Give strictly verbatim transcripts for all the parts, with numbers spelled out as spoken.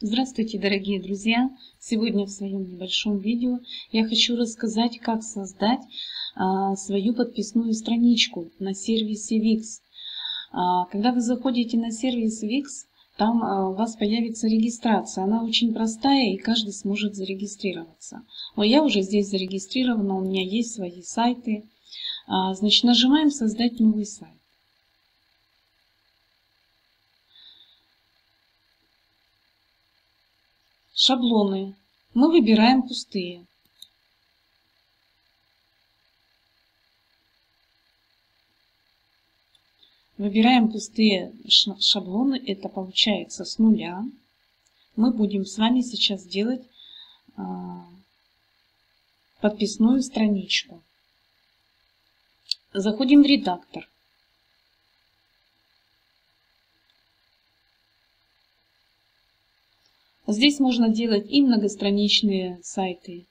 Здравствуйте, дорогие друзья! Сегодня в своем небольшом видео я хочу рассказать, как создать а, свою подписную страничку на сервисе Wix. А, когда вы заходите на сервис Wix, там а, у вас появится регистрация. Она очень простая, и каждый сможет зарегистрироваться. Но я уже здесь зарегистрирована, у меня есть свои сайты. А, значит, нажимаем «Создать новый сайт». Шаблоны. Мы выбираем пустые. Выбираем пустые шаблоны. Это получается с нуля. Мы будем с вами сейчас делать а, подписную страничку. Заходим в редактор. Здесь можно делать и многостраничные сайты,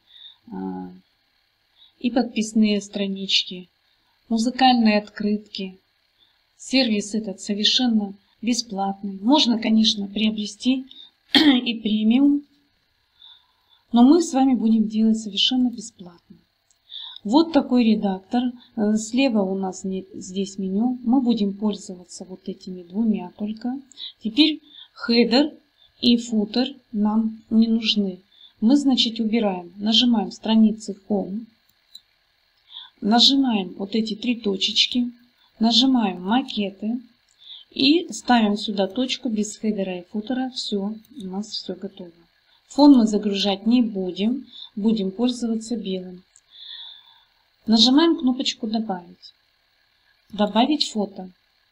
и подписные странички, музыкальные открытки. Сервис этот совершенно бесплатный. Можно, конечно, приобрести и премиум, но мы с вами будем делать совершенно бесплатно. Вот такой редактор. Слева у нас здесь меню. Мы будем пользоваться вот этими двумя только. Теперь хедер и футер нам не нужны. Мы, значит, убираем, нажимаем страницы Home, нажимаем вот эти три точечки, нажимаем макеты и ставим сюда точку без хедера и футера. Все, у нас все готово. Фон мы загружать не будем, будем пользоваться белым. Нажимаем кнопочку «Добавить». Добавить фото.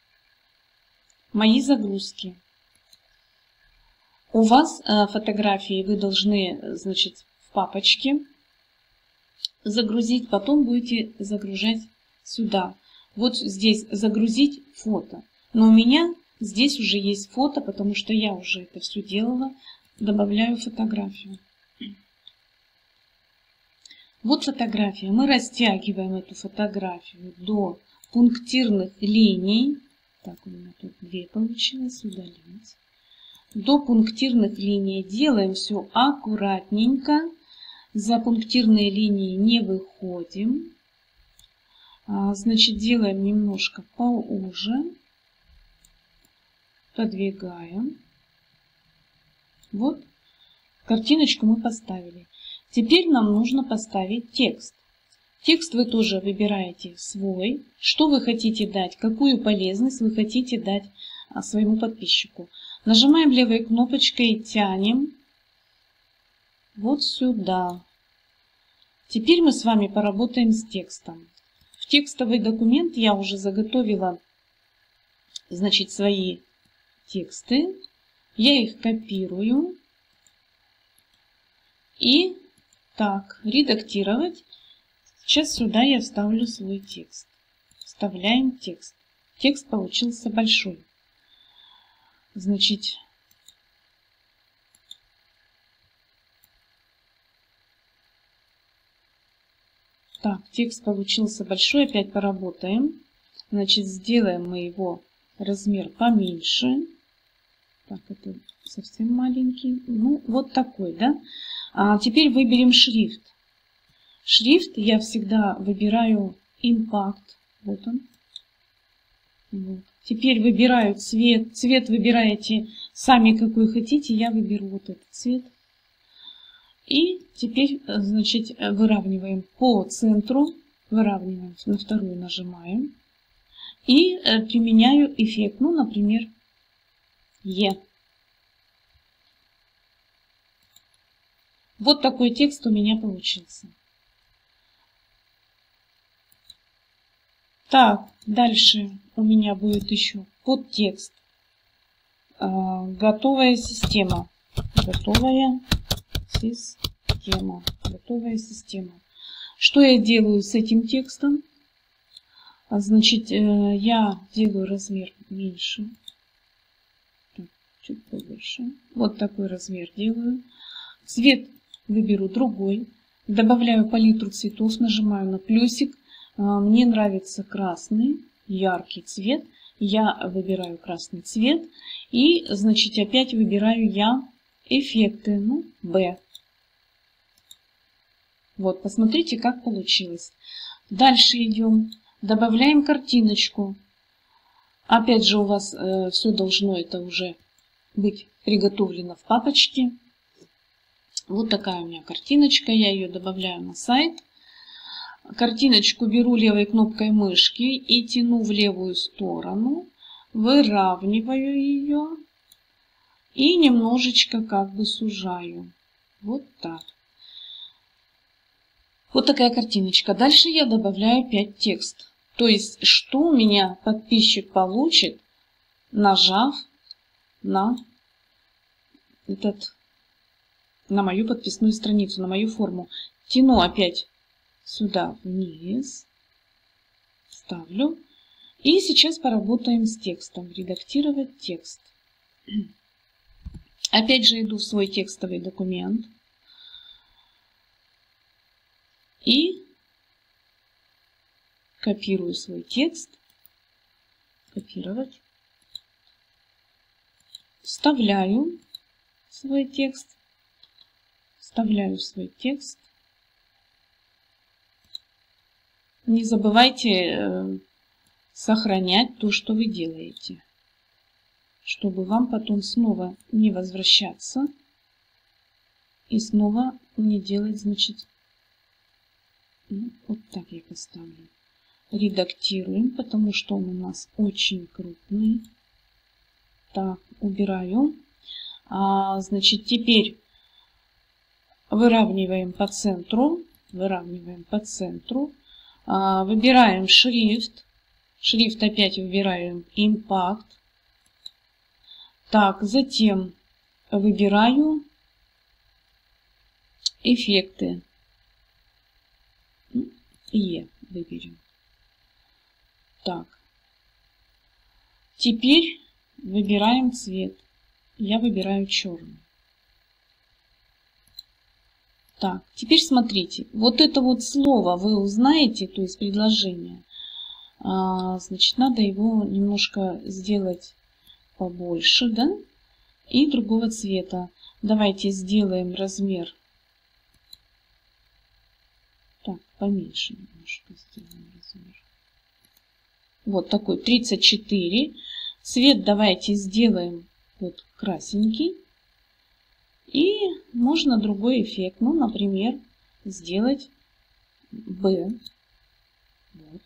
Мои загрузки. У вас э, фотографии вы должны, значит, в папочке загрузить, потом будете загружать сюда. Вот здесь загрузить фото. Но у меня здесь уже есть фото, потому что я уже это все делала. Добавляю фотографию. Вот фотография. Мы растягиваем эту фотографию до пунктирных линий. Так, у меня тут две получилось. Удалить. До пунктирных линий делаем все аккуратненько. За пунктирные линии не выходим. Значит, делаем немножко поуже. Подвигаем. Вот. Картиночку мы поставили. Теперь нам нужно поставить текст. Текст вы тоже выбираете свой. Что вы хотите дать, какую полезность вы хотите дать своему подписчику. Нажимаем левой кнопочкой и тянем вот сюда. Теперь мы с вами поработаем с текстом. В текстовый документ я уже заготовила, значит, свои тексты. Я их копирую. И так, редактировать. Сейчас сюда я вставлю свой текст. Вставляем текст. Текст получился большой. Значит, так, текст получился большой. Опять поработаем. Значит, сделаем мы его размер поменьше. Так, это совсем маленький. Ну, вот такой, да? А теперь выберем шрифт. Шрифт я всегда выбираю Impact. Вот он. Вот. Теперь выбираю цвет. Цвет выбираете сами, какой хотите. Я выберу вот этот цвет. И теперь, значит, выравниваем по центру. Выравниваем. На вторую нажимаем. И применяю эффект. Ну, например, Е. Вот такой текст у меня получился. Так, дальше у меня будет еще подтекст. Готовая система. Готовая система. Готовая система. Что я делаю с этим текстом? Значит, я делаю размер меньше. Так, чуть побольше. Вот такой размер делаю. Цвет выберу другой. Добавляю палитру цветов. Нажимаю на плюсик. Мне нравится красный, яркий цвет. Я выбираю красный цвет. И, значит, опять выбираю я эффекты, ну, B. Вот, посмотрите, как получилось. Дальше идем, добавляем картиночку. Опять же, у вас э, все должно это уже быть приготовлено в папочке. Вот такая у меня картиночка, я ее добавляю на сайт. Картиночку беру левой кнопкой мышки и тяну в левую сторону, выравниваю ее и немножечко как бы сужаю. Вот так. Вот такая картиночка. Дальше я добавляю опять текст. То есть, что у меня подписчик получит, нажав на этот, на мою подписную страницу, на мою форму. Тяну опять сюда вниз, ставлю. И сейчас поработаем с текстом. Редактировать текст. Опять же иду в свой текстовый документ. И копирую свой текст. Копировать. Вставляю свой текст. Вставляю свой текст. Не забывайте сохранять то, что вы делаете, чтобы вам потом снова не возвращаться и снова не делать, значит, ну, вот так я поставлю. Редактируем, потому что он у нас очень крупный. Так, убираю. А, значит, теперь выравниваем по центру. Выравниваем по центру. А, выбираем шрифт. Шрифт опять выбираем Impact. Так, затем выбираю эффекты. Е выберем. Так. Теперь выбираем цвет. Я выбираю черный. Так, теперь смотрите. Вот это вот слово вы узнаете, то есть предложение. А, значит, надо его немножко сделать побольше, да? И другого цвета. Давайте сделаем размер. Так, поменьше немножко сделаем размер. Вот такой, тридцать четыре. Цвет давайте сделаем вот красненький. И можно другой эффект. Ну, например, сделать B. Вот.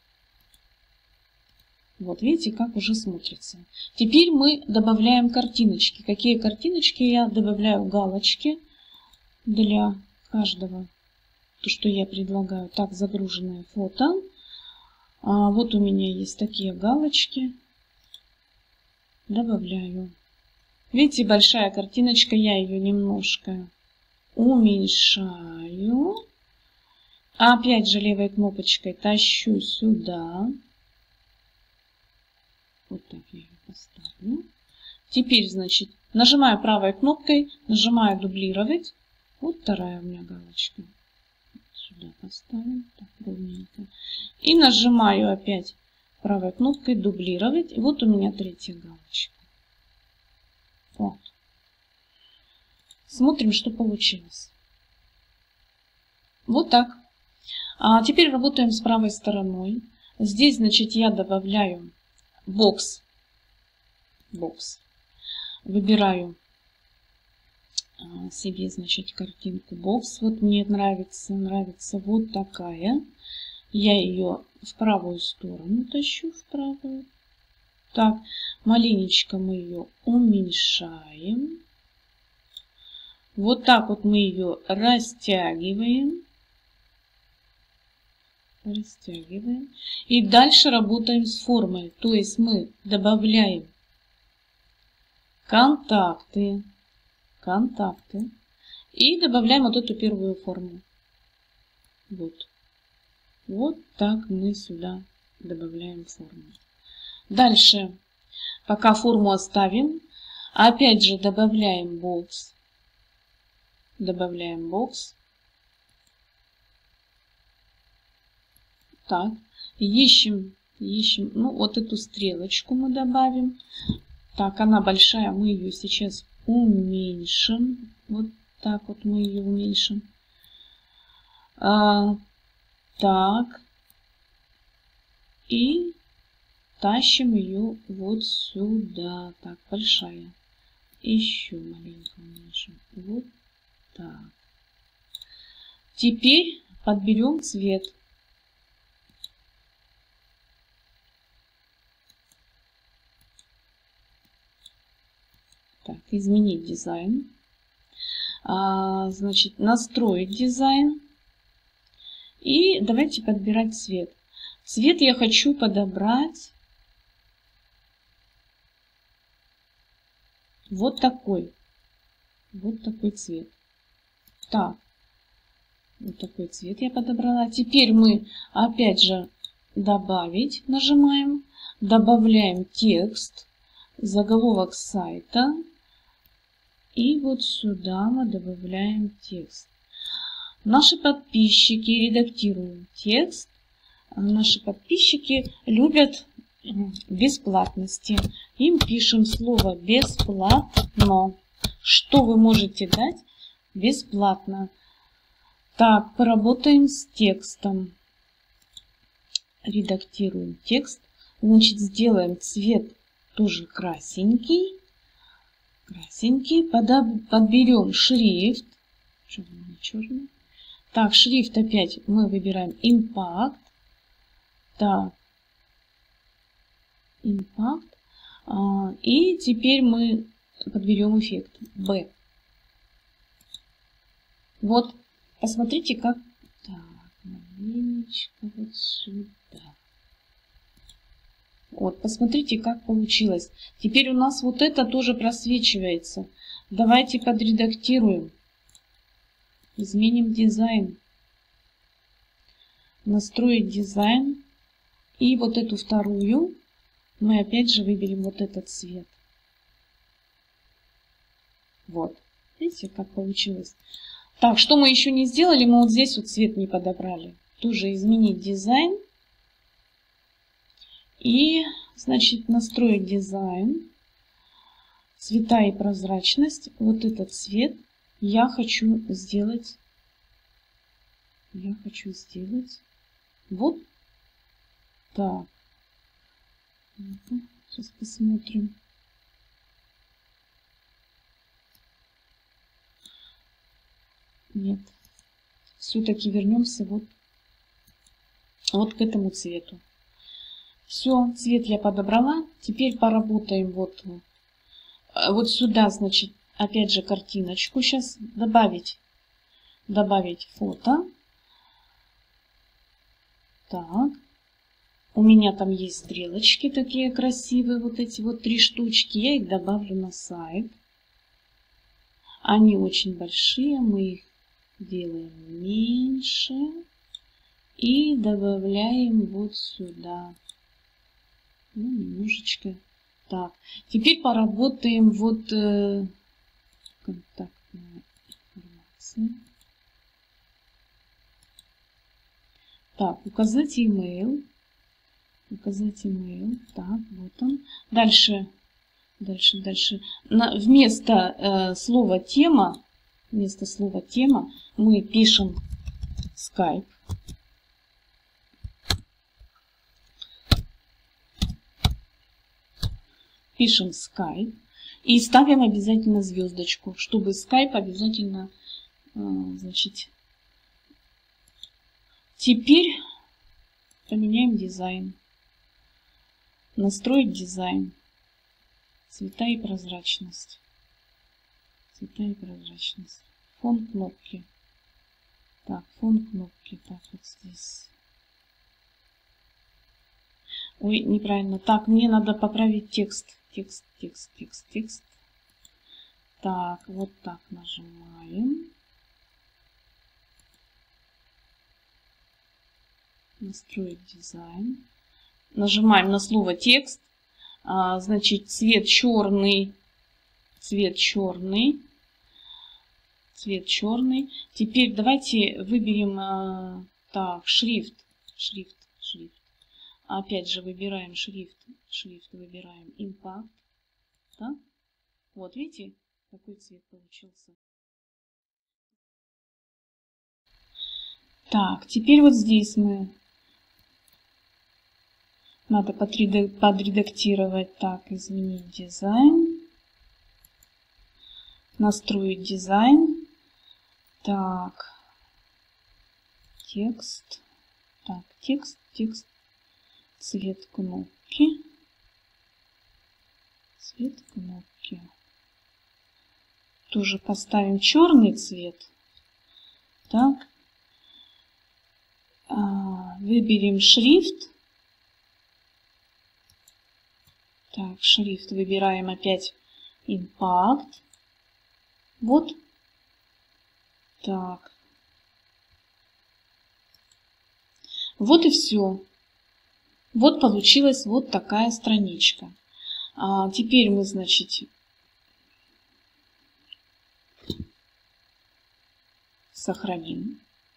Вот видите, как уже смотрится. Теперь мы добавляем картиночки. Какие картиночки? Я добавляю галочки для каждого. То, что я предлагаю. Так, загруженное фото. А вот у меня есть такие галочки. Добавляю. Видите, большая картиночка. Я ее немножко уменьшаю. Опять же левой кнопочкой тащу сюда. Вот так я ее поставлю. Теперь, значит, нажимаю правой кнопкой, нажимаю дублировать. Вот вторая у меня галочка. Сюда поставим, так ровненько. И нажимаю опять правой кнопкой дублировать. И вот у меня третья галочка. Вот. Смотрим, что получилось. Вот так. А теперь работаем с правой стороной. Здесь, значит, я добавляю бокс. Бокс. Выбираю себе, значит, картинку бокс. Вот мне нравится, нравится вот такая. Я ее в правую сторону тащу, в правую. Так, маленечко мы ее уменьшаем. Вот так вот мы ее растягиваем. Растягиваем. И дальше работаем с формой. То есть мы добавляем контакты. Контакты. И добавляем вот эту первую форму. Вот. Вот так мы сюда добавляем форму. Дальше, пока форму оставим, опять же добавляем бокс. Добавляем бокс. Так, ищем, ищем, ну вот эту стрелочку мы добавим. Так, она большая, мы ее сейчас уменьшим. Вот так вот мы ее уменьшим. А, так. И тащим ее вот сюда. Так, большая. Еще маленько уменьшим. Вот так. Теперь подберем цвет. Так, изменить дизайн. А, значит, настроить дизайн. И давайте подбирать цвет. Цвет я хочу подобрать вот такой. Вот такой цвет. Так. Вот такой цвет я подобрала. Теперь мы опять же добавить нажимаем. Добавляем текст. Заголовок сайта. И вот сюда мы добавляем текст. Наши подписчики, редактируем текст. Наши подписчики любят бесплатности. Им пишем слово бесплатно. Что вы можете дать бесплатно? Так, поработаем с текстом. Редактируем текст. Значит, сделаем цвет тоже красенький. Красенький. Подберем шрифт. Черный, черный. Так, шрифт опять мы выбираем Impact. Так. Impact. А, и теперь мы подберем эффект B. Вот. Посмотрите, как... Так, маленечко вот сюда. Вот, посмотрите, как получилось. Теперь у нас вот это тоже просвечивается. Давайте подредактируем. Изменим дизайн. Настроить дизайн. И вот эту вторую мы опять же выберем вот этот цвет. Вот. Видите, как получилось. Так, что мы еще не сделали? Мы вот здесь вот цвет не подобрали. Тоже изменить дизайн. И, значит, настроить дизайн. Цвета и прозрачность. Вот этот цвет я хочу сделать. Я хочу сделать вот так. Сейчас посмотрим. Нет. Все-таки вернемся вот, вот к этому цвету. Все, цвет я подобрала. Теперь поработаем вот, вот сюда, значит, опять же картиночку. Сейчас добавить, добавить фото. Так. У меня там есть стрелочки такие красивые, вот эти вот три штучки. Я их добавлю на сайт. Они очень большие, мы их делаем меньше и добавляем вот сюда. Ну, немножечко. Так, теперь поработаем вот э, контактная информация. Так, указать email. Указать email. Так, вот он. Дальше, дальше, дальше. На, вместо э, слова тема, вместо слова тема мы пишем Skype. Пишем Skype. И ставим обязательно звездочку, чтобы Skype обязательно, э, значит, теперь поменяем дизайн. Настроить дизайн. Цвета и прозрачность. Цвета и прозрачность. Фон кнопки. Так, фон кнопки. Так, вот здесь. Ой, неправильно. Так, мне надо поправить текст. Текст, текст, текст, текст. Так, вот так нажимаем. Настроить дизайн. Нажимаем на слово текст. А, значит, цвет черный. Цвет черный. Цвет черный. Теперь давайте выберем а, так, шрифт. Шрифт, шрифт. Опять же выбираем шрифт. Шрифт выбираем Impact. Так? Вот, видите? Такой цвет получился. Так, теперь вот здесь мы надо подредактировать. Так, изменить дизайн. Настроить дизайн. Так, текст. Так, текст, текст. Цвет кнопки. Цвет кнопки. Тоже поставим черный цвет. Так. А, выберем шрифт. Так, шрифт выбираем опять Impact. Вот. Так. Вот и все. Вот получилась вот такая страничка. А теперь мы, значит, сохраним.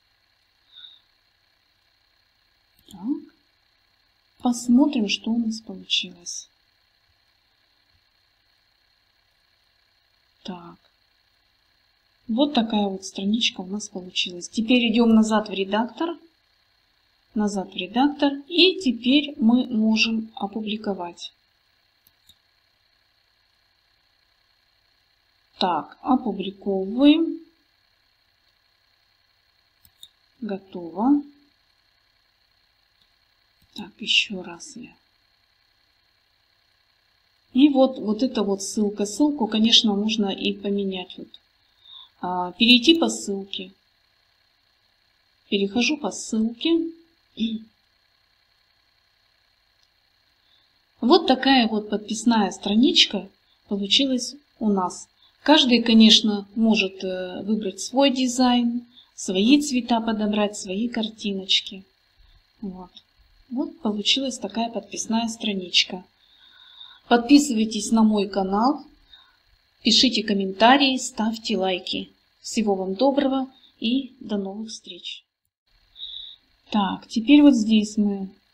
Так. Посмотрим, что у нас получилось. Так. Вот такая вот страничка у нас получилась. Теперь идем назад в редактор. Назад в редактор. И теперь мы можем опубликовать. Так, опубликовываем. Готово. Так, еще раз я. И вот, вот эта вот ссылка. Ссылку, конечно, можно и поменять. Вот. А, перейти по ссылке. Перехожу по ссылке. Вот такая вот подписная страничка получилась у нас. Каждый, конечно, может выбрать свой дизайн, свои цвета подобрать, свои картиночки. Вот. Вот получилась такая подписная страничка. Подписывайтесь на мой канал, пишите комментарии, ставьте лайки. Всего вам доброго и до новых встреч. Так, теперь вот здесь мы